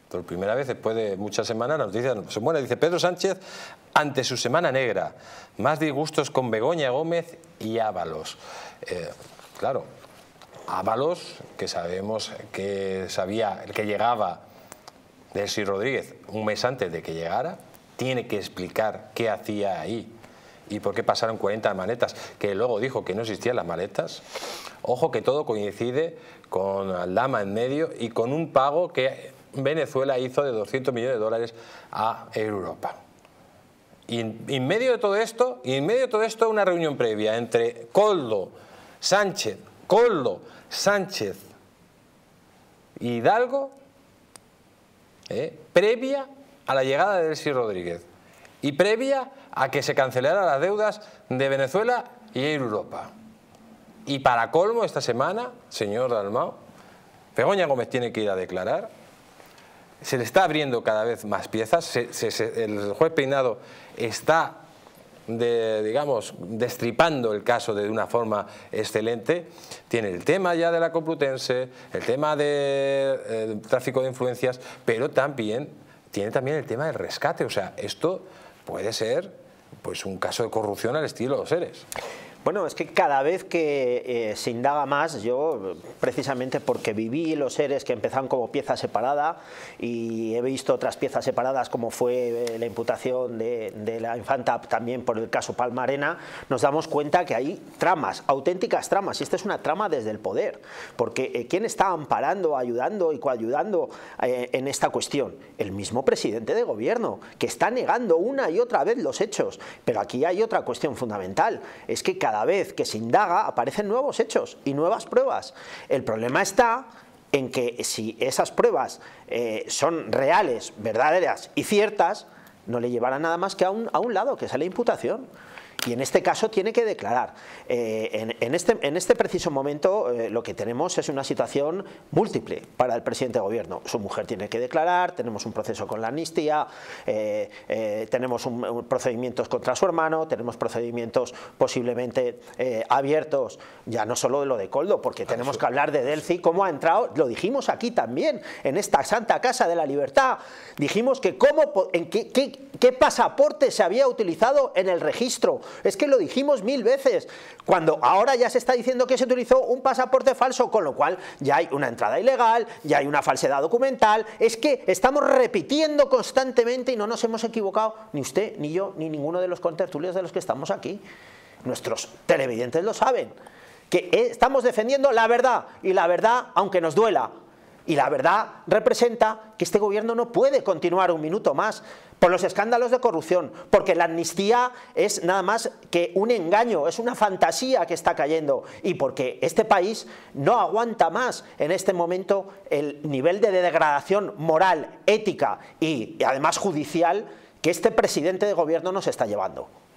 Por primera vez después de muchas semanas la noticia son buenas. Dice Pedro Sánchez ante su semana negra. Más disgustos con Begoña Gómez y Ábalos. Claro, Ábalos, que sabemos que sabía que llegaba Delcy Rodríguez un mes antes de que llegara, tiene que explicar qué hacía ahí y por qué pasaron 40 maletas, que luego dijo que no existían las maletas. Ojo que todo coincide con Aldama en medio y con un pago que Venezuela hizo de 200 millones de dólares a Europa. Y en medio de todo esto, una reunión previa entre Koldo, Sánchez y Hidalgo, previa a la llegada de Delcy Rodríguez y previa a que se cancelaran las deudas de Venezuela y Europa. Y para colmo, esta semana, señor Dalmau, Begoña Gómez tiene que ir a declarar. Se le está abriendo cada vez más piezas. El juez Peinado está, digamos, destripando el caso de una forma excelente. Tiene el tema ya de la Complutense, el tema del tráfico de influencias, pero también tiene el tema del rescate. O sea, esto puede ser pues un caso de corrupción al estilo Los Eres. Bueno, es que cada vez que se indaga más, yo precisamente porque viví Los Eres que empezaron como pieza separada y he visto otras piezas separadas como fue la imputación de la infanta también por el caso Palma Arena, nos damos cuenta que hay tramas, auténticas tramas, y esta es una trama desde el poder, porque ¿quién está amparando, ayudando y coayudando en esta cuestión? El mismo presidente de gobierno, que está negando una y otra vez los hechos. Pero aquí hay otra cuestión fundamental, es que cada vez que se indaga aparecen nuevos hechos y nuevas pruebas. El problema está en que si esas pruebas son reales, verdaderas y ciertas, no le llevará nada más que a un lado, que es a la imputación. Y en este caso tiene que declarar. En este preciso momento lo que tenemos es una situación múltiple para el presidente de gobierno. Su mujer tiene que declarar, tenemos un proceso con la amnistía, tenemos procedimientos contra su hermano, tenemos procedimientos posiblemente abiertos, ya no solo de lo de Koldo, porque tenemos que hablar de Delcy, cómo ha entrado, lo dijimos aquí también, en esta Santa Casa de la Libertad, dijimos que qué pasaporte se había utilizado en el registro. Es que lo dijimos 1000 veces, cuando ahora ya se está diciendo que se utilizó un pasaporte falso, con lo cual ya hay una entrada ilegal, ya hay una falsedad documental. Es que estamos repitiendo constantemente y no nos hemos equivocado, ni usted, ni yo, ni ninguno de los contertulios de los que estamos aquí. Nuestros televidentes lo saben, que estamos defendiendo la verdad, y la verdad, aunque nos duela, y la verdad representa que este gobierno no puede continuar un minuto más por los escándalos de corrupción, porque la amnistía es nada más que un engaño, es una fantasía que está cayendo, y porque este país no aguanta más en este momento el nivel de degradación moral, ética y además judicial que este presidente de gobierno nos está llevando.